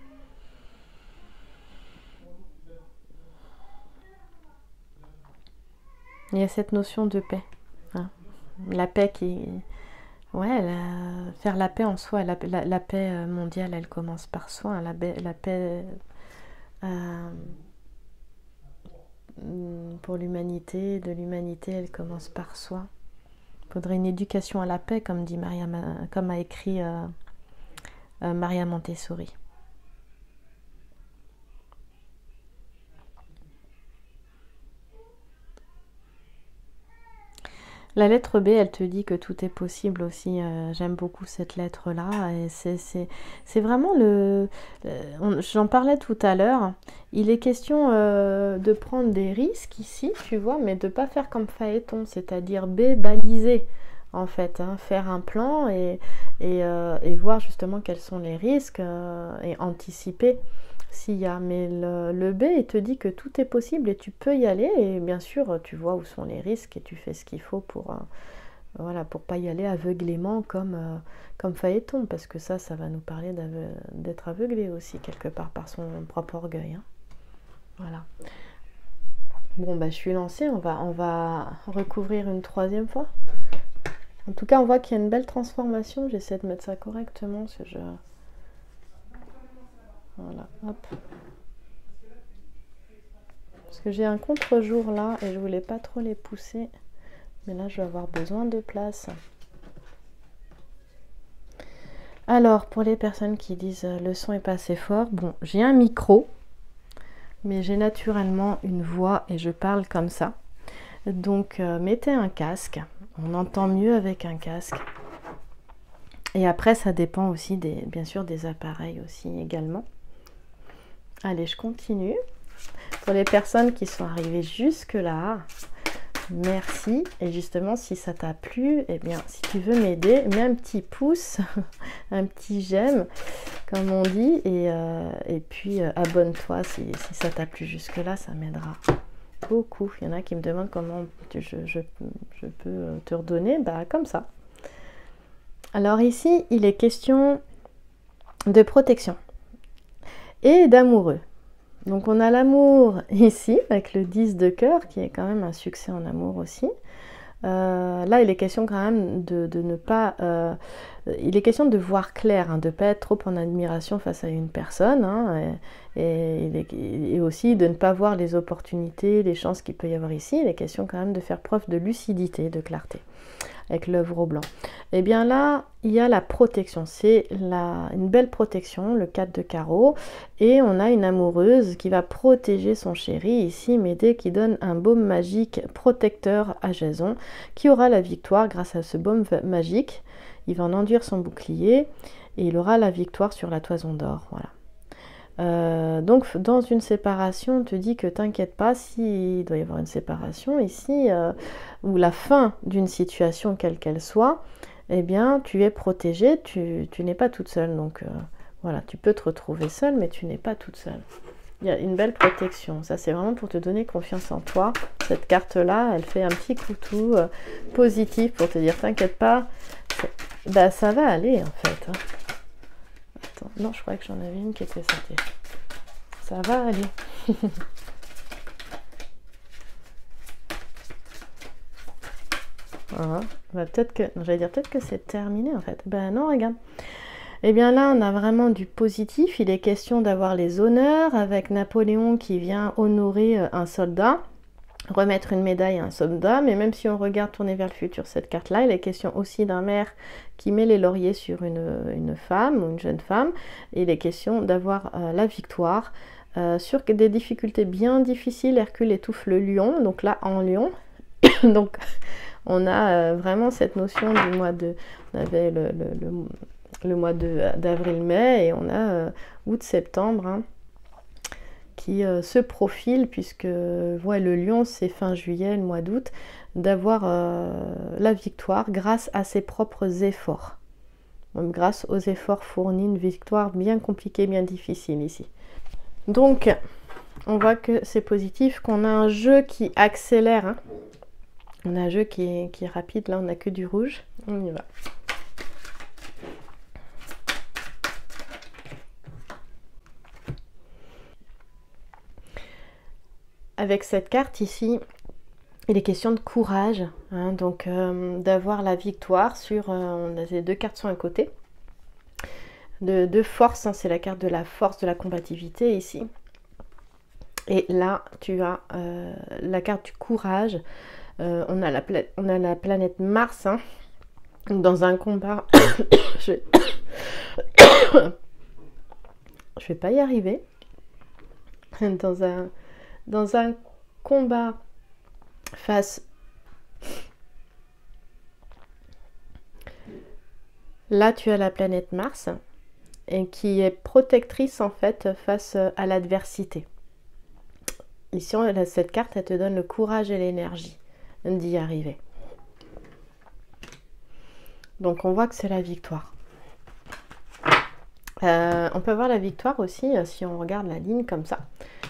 Il y a cette notion de paix, hein. La paix qui... Ouais, faire la paix en soi, la paix mondiale, elle commence par soi, hein. La paix pour l'humanité, de l'humanité, elle commence par soi. Il faudrait une éducation à la paix, comme dit comme a écrit Maria Montessori. La lettre B, elle te dit que tout est possible aussi. J'aime beaucoup cette lettre-là. Et c'est vraiment j'en parlais tout à l'heure. Il est question de prendre des risques ici, tu vois, mais de ne pas faire comme Phaéton, c'est-à-dire B, baliser, en fait. Hein, faire un plan et voir justement quels sont les risques et anticiper s'il y a. Mais le B, il te dit que tout est possible et tu peux y aller, et bien sûr tu vois où sont les risques et tu fais ce qu'il faut pour voilà, pour pas y aller aveuglément comme Phaéton, parce que ça va nous parler d'être aveuglé aussi quelque part par son propre orgueil, hein. Voilà. Bon, bah je suis lancée, on va recouvrir une troisième fois. En tout cas on voit qu'il y a une belle transformation. J'essaie de mettre ça correctement, parce que voilà, hop. Parce que j'ai un contre-jour là et je voulais pas trop les pousser. Mais là, je vais avoir besoin de place. Alors, pour les personnes qui disent le son est pas assez fort, bon, j'ai un micro, mais j'ai naturellement une voix et je parle comme ça. Donc, mettez un casque. On entend mieux avec un casque. Et après, ça dépend aussi bien sûr des appareils aussi également. Allez, je continue. Pour les personnes qui sont arrivées jusque-là, merci. Et justement, si ça t'a plu, eh bien, si tu veux m'aider, mets un petit pouce, un petit j'aime, comme on dit, et puis abonne-toi si ça t'a plu jusque-là, ça m'aidera beaucoup. Il y en a qui me demandent comment je peux te redonner, bah comme ça. Alors ici, il est question de protection et d'amoureux. Donc on a l'amour ici, avec le 10 de cœur, qui est quand même un succès en amour aussi. Là, il est question quand même de ne pas... il est question de voir clair, hein, de ne pas être trop en admiration face à une personne, hein, et aussi de ne pas voir les opportunités, les chances qu'il peut y avoir ici. Il est question quand même de faire preuve de lucidité, de clarté, avec l'œuvre au blanc. Et bien là, il y a la protection, c'est une belle protection, le 4 de carreau, et on a une amoureuse qui va protéger son chéri, ici Médée, qui donne un baume magique protecteur à Jason, qui aura la victoire grâce à ce baume magique. Il va en enduire son bouclier, et il aura la victoire sur la toison d'or, voilà. Donc dans une séparation, on te dit que t'inquiète pas, s'il doit y avoir une séparation ici, ou la fin d'une situation quelle qu'elle soit, eh bien tu es protégée, tu n'es pas toute seule. Donc voilà, tu peux te retrouver seule, mais tu n'es pas toute seule. Il y a une belle protection, ça c'est vraiment pour te donner confiance en toi. Cette carte là, elle fait un petit coutou positif pour te dire t'inquiète pas, bah, ça va aller en fait, hein. Attends, non, je croyais que j'en avais une qui était sortie. Ça va aller. Voilà. Bah, peut-être que... J'allais dire peut-être que c'est terminé en fait. Ben non, regarde. Et bien là, on a vraiment du positif. Il est question d'avoir les honneurs avec Napoléon qui vient honorer un soldat, remettre une médaille à un soldat. Mais même si on regarde tourner vers le futur, cette carte-là, il est question aussi d'un maire qui met les lauriers sur une femme ou une jeune femme. Et il est question d'avoir la victoire sur des difficultés bien difficiles, Hercule étouffe le lion, donc là en lion. Donc on a vraiment cette notion du mois de... On avait le mois d'avril-mai et on a août-septembre hein, qui se profile, puisque ouais, le lion c'est fin juillet, le mois d'août, d'avoir la victoire grâce à ses propres efforts. Donc, grâce aux efforts fournis, une victoire bien compliquée, bien difficile ici. Donc, on voit que c'est positif, qu'on a un jeu qui accélère. Hein. On a un jeu qui est rapide, là on n'a que du rouge. On y va. Avec cette carte ici, il est question de courage, hein, donc d'avoir la victoire sur... on a ces deux cartes sur un côté. De force, hein, c'est la carte de la force, de la combativité ici. Et là, tu as la carte du courage. On a la planète Mars, hein, dans un combat. Je vais pas y arriver. Dans un combat face... Là, tu as la planète Mars et qui est protectrice en fait face à l'adversité. Ici, cette carte, elle te donne le courage et l'énergie d'y arriver. Donc, on voit que c'est la victoire. On peut voir la victoire aussi si on regarde la ligne comme ça.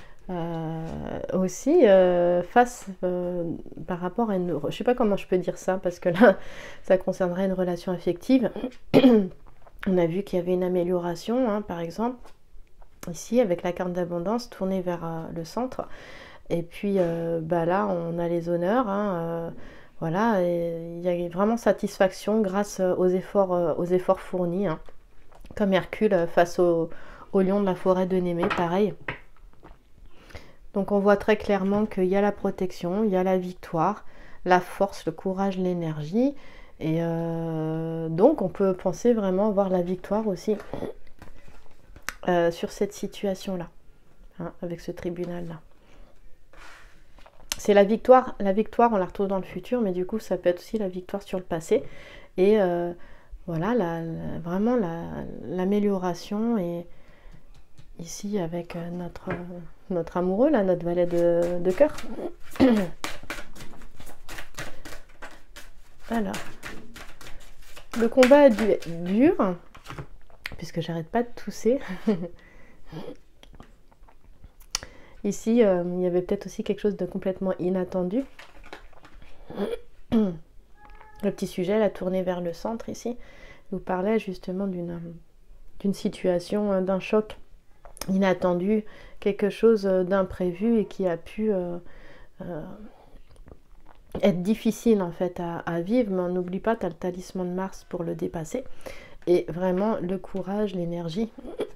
Aussi face par rapport à une... Je sais pas comment je peux dire ça parce que là, ça concernerait une relation affective. On a vu qu'il y avait une amélioration, hein, par exemple, ici avec la carte d'abondance tournée vers le centre. Et puis là, on a les honneurs. Hein, voilà, il y a vraiment satisfaction grâce aux efforts fournis. Hein, comme Hercule face au lion de la forêt de Némée, pareil. Donc on voit très clairement qu'il y a la protection, il y a la victoire, la force, le courage, l'énergie. Et donc on peut penser vraiment voir la victoire aussi sur cette situation-là, hein, avec ce tribunal-là. C'est la victoire on la retrouve dans le futur, mais du coup ça peut être aussi la victoire sur le passé. Et voilà, vraiment l'amélioration. Et ici avec notre amoureux, là, notre valet de cœur. Alors, le combat est dur, puisque j'arrête pas de tousser. Ici, il y avait peut-être aussi quelque chose de complètement inattendu. Le petit sujet, la tournée vers le centre ici, nous parlait justement d'une situation, d'un choc inattendu, quelque chose d'imprévu et qui a pu être difficile en fait à vivre, mais on n'oublie pas, tu as le talisman de Mars pour le dépasser, et vraiment le courage, l'énergie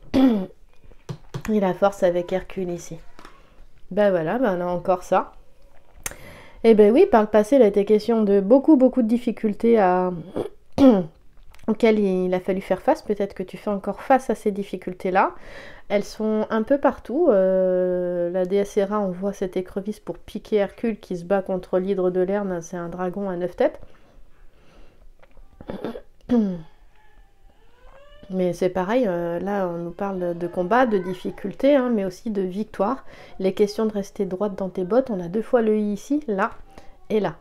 et la force avec Hercule ici. Ben voilà, on a encore ça. Et ben oui, par le passé, il a été question de beaucoup de difficultés auxquelles il a fallu faire face. Peut-être que tu fais encore face à ces difficultés-là. Elles sont un peu partout. La déesse Héra, on voit cette écrevisse pour piquer Hercule qui se bat contre l'hydre de Lerne. C'est un dragon à 9 têtes. Mais c'est pareil, là on nous parle de combat, de difficulté, hein, mais aussi de victoire. Les questions de rester droite dans tes bottes, on a deux fois le i ici, là et là.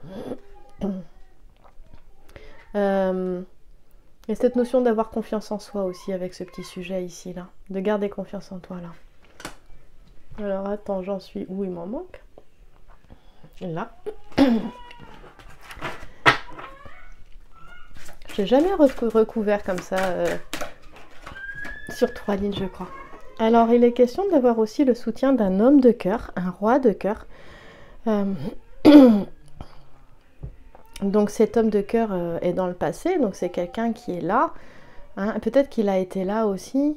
Et cette notion d'avoir confiance en soi aussi avec ce petit sujet ici, là. De garder confiance en toi, là. Alors attends, j'en suis où? Il m'en manque. Là. Je l'ai jamais recouvert comme ça sur 3 lignes, je crois. Alors, il est question d'avoir aussi le soutien d'un homme de cœur, un roi de cœur. Donc, cet homme de cœur est dans le passé, donc c'est quelqu'un qui est là. Hein. Peut-être qu'il a été là aussi.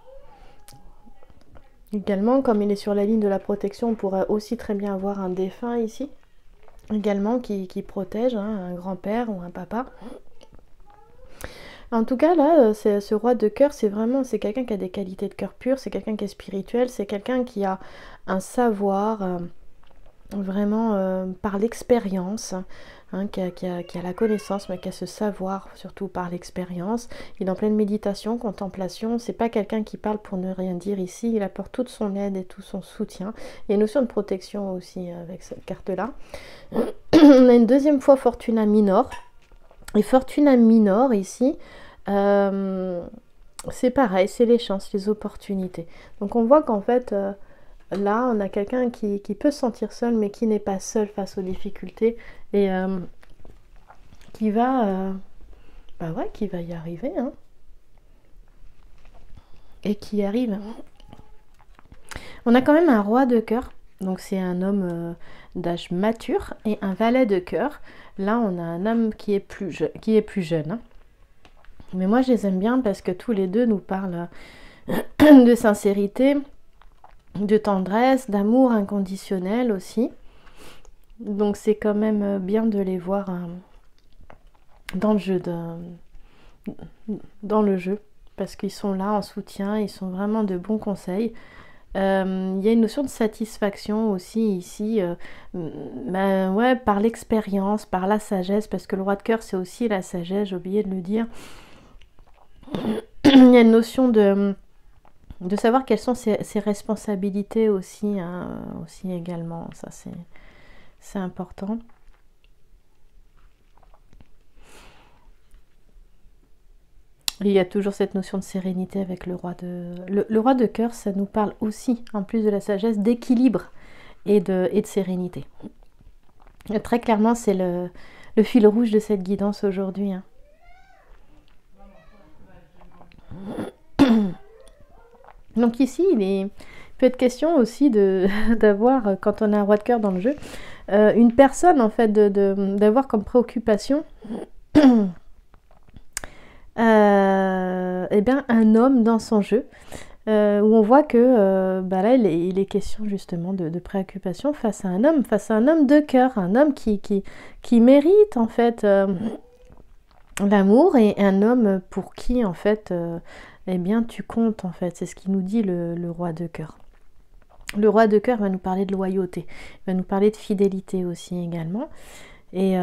Également, comme il est sur la ligne de la protection, on pourrait aussi très bien avoir un défunt ici. Également, qui protège, hein, un grand-père ou un papa. En tout cas, là, ce roi de cœur, c'est quelqu'un qui a des qualités de cœur pur, c'est quelqu'un qui est spirituel, c'est quelqu'un qui a un savoir vraiment par l'expérience, hein, qui a la connaissance, mais qui a ce savoir surtout par l'expérience. Il est en pleine méditation, contemplation. C'est pas quelqu'un qui parle pour ne rien dire ici. Il apporte toute son aide et tout son soutien. Il y a une notion de protection aussi avec cette carte-là. On a une deuxième fois Fortuna Minor. Et Fortuna Minor ici, c'est pareil, c'est les chances, les opportunités. Donc on voit qu'en fait, là, on a quelqu'un qui peut se sentir seul, mais qui n'est pas seul face aux difficultés et qui va, bah ouais, qui va y arriver, hein, et qui y arrive. On a quand même un roi de cœur, donc c'est un homme d'âge mature, et un valet de cœur. Là, on a un homme qui est plus jeune, hein. Mais moi, je les aime bien parce que tous les deux nous parlent de sincérité, de tendresse, d'amour inconditionnel aussi. Donc c'est quand même bien de les voir dans le jeu, parce qu'ils sont là en soutien, ils sont vraiment de bons conseils. Il y a une notion de satisfaction aussi ici, ouais, par l'expérience, par la sagesse, parce que le roi de cœur c'est aussi la sagesse, j'ai oublié de le dire. Il y a une notion de savoir quelles sont ses responsabilités aussi, hein, aussi également, ça c'est important. Et il y a toujours cette notion de sérénité avec le roi de... Le roi de cœur, ça nous parle aussi, en plus de la sagesse, d'équilibre et de sérénité. Très clairement, c'est le fil rouge de cette guidance aujourd'hui, hein. Donc ici, il peut être question aussi d'avoir, quand on a un roi de cœur dans le jeu, une personne en fait, d'avoir comme préoccupation eh bien, un homme dans son jeu, où on voit que bah là, il est question justement de préoccupation face à un homme de cœur, un homme qui mérite en fait l'amour, et un homme pour qui en fait eh bien tu comptes en fait. C'est ce qui nous dit le roi de cœur. Le roi de cœur va nous parler de loyauté, va nous parler de fidélité aussi également. Et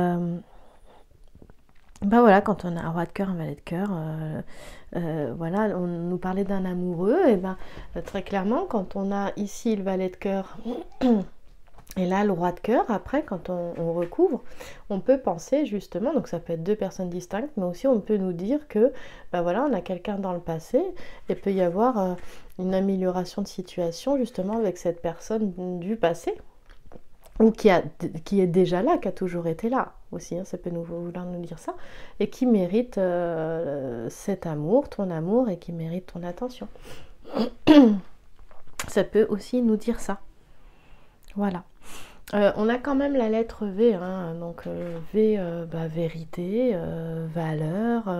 ben voilà, quand on a un roi de cœur, un valet de cœur, voilà, on nous parlait d'un amoureux, et ben très clairement, quand on a ici le valet de cœur et là le roi de cœur, après quand on recouvre, on peut penser justement, donc ça peut être deux personnes distinctes, mais aussi on peut nous dire que ben voilà, on a quelqu'un dans le passé, et peut y avoir une amélioration de situation justement avec cette personne du passé, ou qui est déjà là, qui a toujours été là aussi, hein, ça peut vouloir nous dire ça, et qui mérite cet amour, ton amour, et qui mérite ton attention. Ça peut aussi nous dire ça. Voilà. On a quand même la lettre V, hein, donc V, bah, vérité, valeur,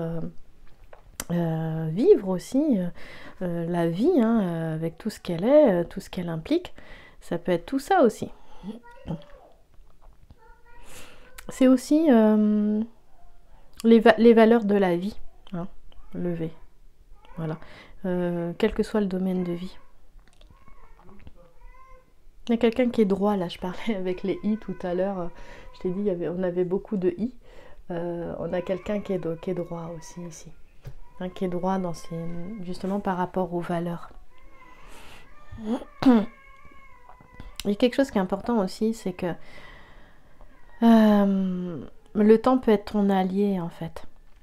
vivre aussi, la vie, hein, avec tout ce qu'elle est, tout ce qu'elle implique. Ça peut être tout ça aussi. C'est aussi les valeurs de la vie, hein, le V. Voilà. Quel que soit le domaine de vie. Il y a quelqu'un qui est droit, là, je parlais avec les I tout à l'heure. Je t'ai dit, on avait beaucoup de I. On a quelqu'un qui est droit aussi ici. Hein, qui est droit justement par rapport aux valeurs. Il y a quelque chose qui est important aussi, c'est que le temps peut être ton allié en fait.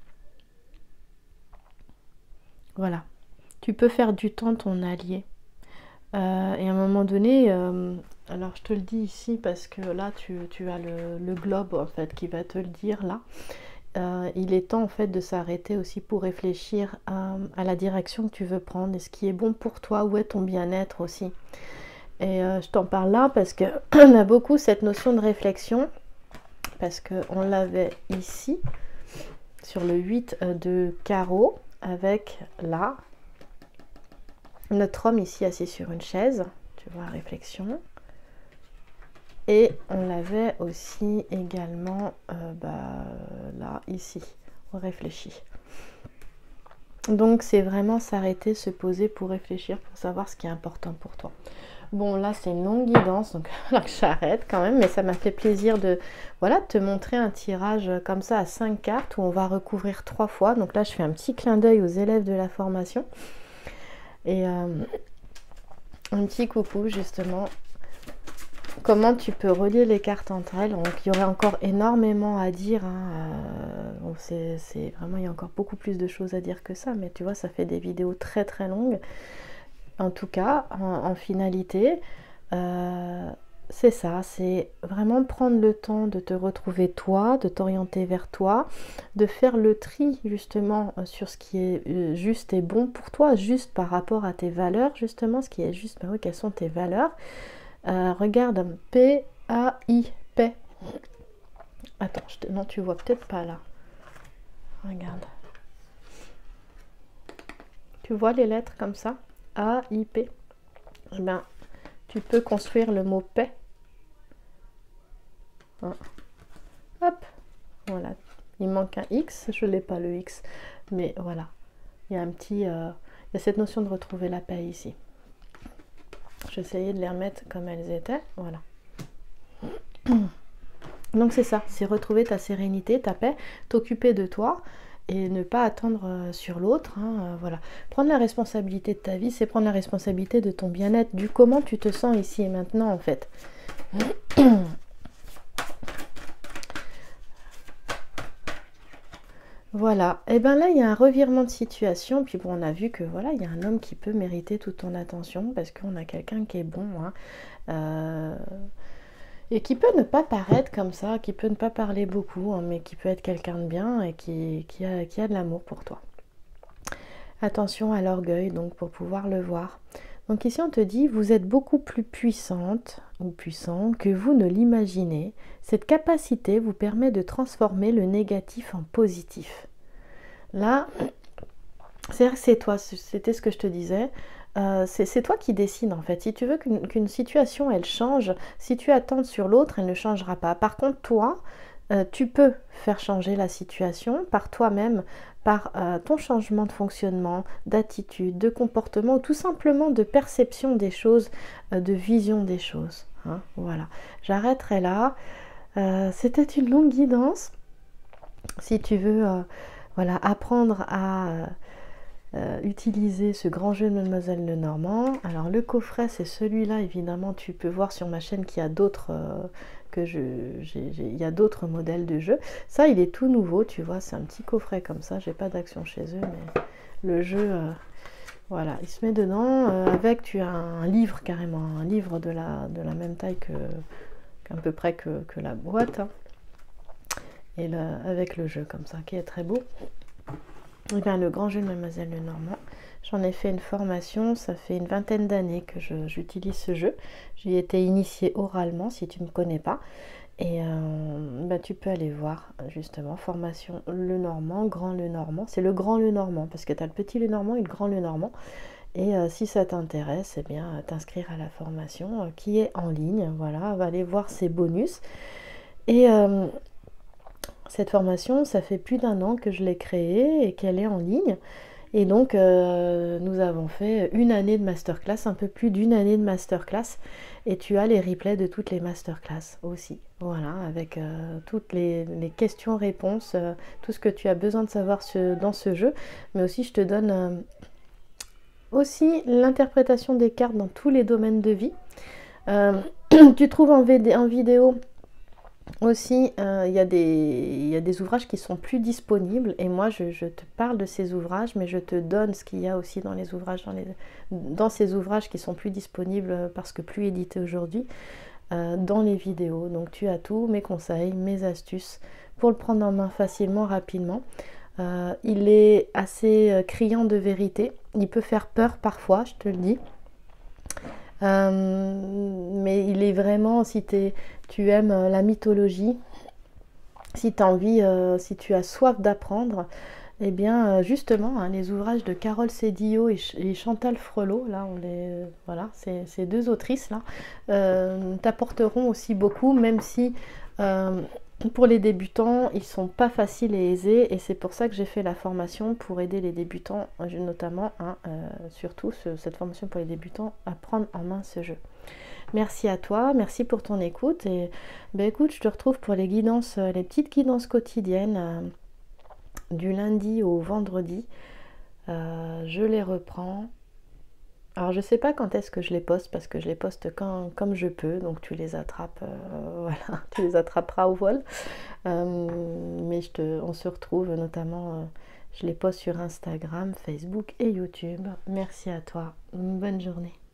Voilà. Tu peux faire du temps ton allié. Et à un moment donné, alors je te le dis ici parce que là tu as le globe en fait qui va te le dire là. Il est temps en fait de s'arrêter aussi pour réfléchir à la direction que tu veux prendre et ce qui est bon pour toi, où est ton bien-être aussi. Et je t'en parle là parce qu'on a beaucoup cette notion de réflexion, parce qu'on l'avait ici sur le 8 de carreau avec là notre homme ici assis sur une chaise, tu vois, réflexion. Et on l'avait aussi également là, ici, on réfléchit. Donc c'est vraiment s'arrêter, se poser pour réfléchir, pour savoir ce qui est important pour toi. Bon, là c'est une longue guidance, donc là que j'arrête quand même, mais ça m'a fait plaisir de voilà, te montrer un tirage comme ça à 5 cartes où on va recouvrir 3 fois. Donc là je fais un petit clin d'œil aux élèves de la formation et un petit coucou justement. Comment tu peux relier les cartes entre elles. Donc il y aurait encore énormément à dire, hein. C'est vraiment, il y a encore beaucoup plus de choses à dire que ça, mais tu vois, ça fait des vidéos très très longues. En tout cas, en finalité, c'est ça, c'est vraiment prendre le temps de te retrouver toi, de t'orienter vers toi, de faire le tri justement sur ce qui est juste et bon pour toi, juste par rapport à tes valeurs, justement, ce qui est juste, ben oui, quelles sont tes valeurs. Regarde, P-A-I, paix. Attends, non, tu vois peut-être pas là. Regarde. Tu vois les lettres comme ça? A-I-P. Eh bien, tu peux construire le mot paix. Hein. Hop, voilà. Il manque un X, je l'ai pas le X, mais voilà. Il y a un petit, il y a cette notion de retrouver la paix ici. J'essayais de les remettre comme elles étaient, voilà. Donc c'est ça, c'est retrouver ta sérénité, ta paix, t'occuper de toi et ne pas attendre sur l'autre, hein, voilà. Prendre la responsabilité de ta vie, c'est prendre la responsabilité de ton bien-être, du comment tu te sens ici et maintenant en fait. Voilà, et bien là il y a un revirement de situation, puis bon on a vu que voilà, il y a un homme qui peut mériter toute ton attention parce qu'on a quelqu'un qui est bon, hein, et qui peut ne pas paraître comme ça, qui peut ne pas parler beaucoup, hein, mais qui peut être quelqu'un de bien et qui a de l'amour pour toi. Attention à l'orgueil, donc pour pouvoir le voir. Donc ici on te dit, vous êtes beaucoup plus puissante ou puissant que vous ne l'imaginez. Cette capacité vous permet de transformer le négatif en positif. Là, c'est toi, c'était ce que je te disais. C'est toi qui décides en fait. Si tu veux qu'une situation elle change, si tu attends sur l'autre, elle ne changera pas. Par contre, toi, tu peux faire changer la situation par toi-même, par ton changement de fonctionnement, d'attitude, de comportement, ou tout simplement de perception des choses, de vision des choses. Hein, voilà. J'arrêterai là. C'était une longue guidance. Si tu veux voilà, apprendre à utiliser ce grand jeu de Mademoiselle Lenormand. Alors le coffret c'est celui-là, évidemment tu peux voir sur ma chaîne qu'il y a d'autres il y a d'autres modèles de jeux. Ça il est tout nouveau, tu vois, c'est un petit coffret comme ça, j'ai pas d'action chez eux, mais le jeu voilà, il se met dedans avec, tu as un livre carrément, un livre de la même taille qu'à peu près que la boîte, hein. Et là, avec le jeu comme ça qui est très beau. Et bien, le grand jeu de Mademoiselle Lenormand, j'en ai fait une formation, ça fait une vingtaine d'années que j'utilise ce jeu. J'y ai été initiée oralement si tu ne me connais pas. Et bah, tu peux aller voir justement, formation Lenormand, grand Lenormand. C'est le grand Lenormand parce que tu as le petit Lenormand et le grand Lenormand. Et si ça t'intéresse, eh bien t'inscrire à la formation qui est en ligne. Voilà, va aller voir ses bonus. Et cette formation, ça fait plus d'1 an que je l'ai créée et qu'elle est en ligne. Et donc, nous avons fait une année de masterclass, un peu plus d'une année de masterclass. Et tu as les replays de toutes les masterclass aussi. Voilà, avec toutes les questions-réponses, tout ce que tu as besoin de savoir dans ce jeu. Mais aussi, je te donne aussi l'interprétation des cartes dans tous les domaines de vie. Tu trouves en vidéo aussi, il y a des ouvrages qui sont plus disponibles et moi je te parle de ces ouvrages, mais je te donne ce qu'il y a aussi dans les ouvrages, dans ces ouvrages qui sont plus disponibles parce que plus édités aujourd'hui, dans les vidéos. Donc tu as tout, mes conseils, mes astuces pour le prendre en main facilement, rapidement. Il est assez criant de vérité, il peut faire peur parfois, je te le dis. Mais il est vraiment, si tu aimes la mythologie, si tu as envie, si tu as soif d'apprendre, eh bien justement hein, les ouvrages de Carole Sédillo et Chantal Frelot, là voilà, ces deux autrices là t'apporteront aussi beaucoup, même si Pour les débutants, ils sont pas faciles et aisés, et c'est pour ça que j'ai fait la formation pour aider les débutants, notamment, surtout cette formation pour les débutants, à prendre en main ce jeu. Merci à toi, merci pour ton écoute, et ben écoute, je te retrouve pour les guidances, les petites guidances quotidiennes du lundi au vendredi. Je les reprends. Alors je sais pas quand est-ce que je les poste, parce que je les poste comme je peux, donc tu les attrapes, voilà, tu les attraperas au vol. Mais on se retrouve notamment, je les poste sur Instagram, Facebook et YouTube. Merci à toi, bonne journée.